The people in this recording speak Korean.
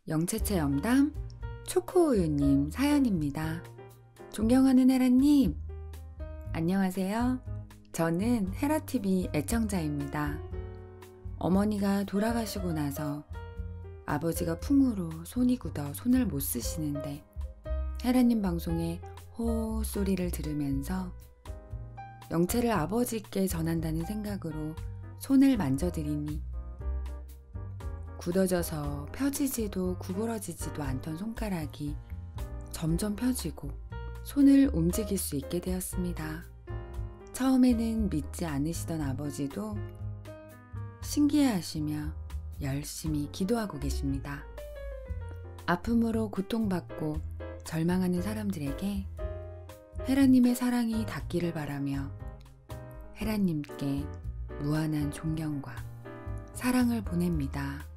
영채체 염담 초코우유님 사연입니다. 존경하는 헤라님, 안녕하세요. 저는 헤라TV 애청자입니다. 어머니가 돌아가시고 나서 아버지가 풍으로 손이 굳어 손을 못 쓰시는데 헤라님 방송에 호 소리를 들으면서 영채를 아버지께 전한다는 생각으로 손을 만져드리니 굳어져서 펴지지도 구부러지지도 않던 손가락이 점점 펴지고 손을 움직일 수 있게 되었습니다. 처음에는 믿지 않으시던 아버지도 신기해하시며 열심히 기도하고 계십니다. 아픔으로 고통받고 절망하는 사람들에게 헤라님의 사랑이 닿기를 바라며 헤라님께 무한한 존경과 사랑을 보냅니다.